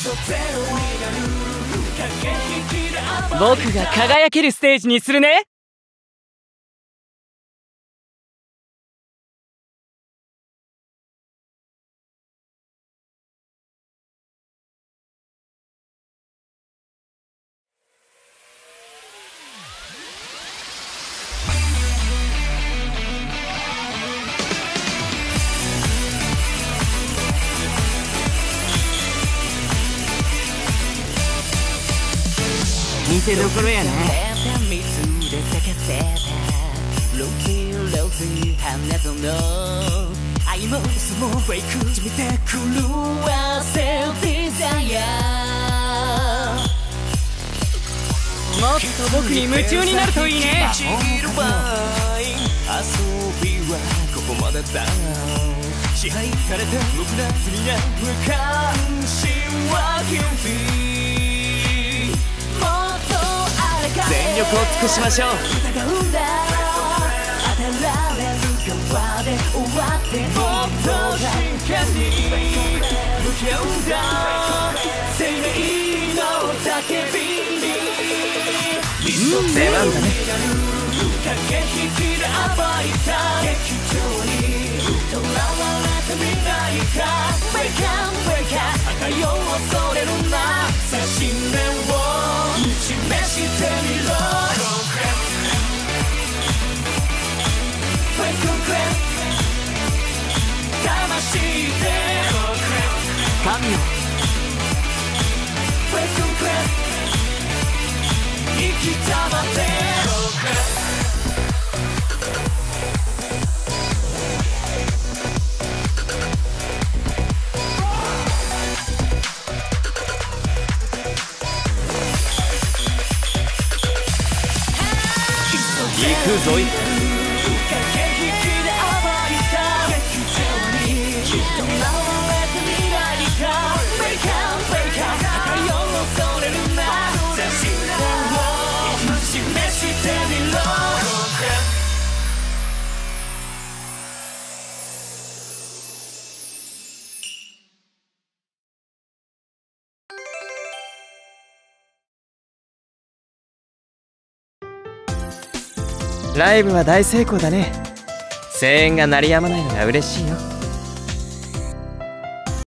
僕が輝けるステージにするね。見てどころやな。もっと僕に夢中になるといいね。遊びはここまでだ。支配されて僕ら罪な無関心はキュンピー。全力を尽くしましょう。もっと真剣に向き合うんだ。生命の叫びに出番だね。駆け引きで暴いた劇場に囚われた未来か。ブレイカーブレイカー赤いを恐れるな。最新面を示してみろ。魂で神よ生きたまで。行くぞい。ライブは大成功だね。声援が鳴りやまないのが嬉しいよ。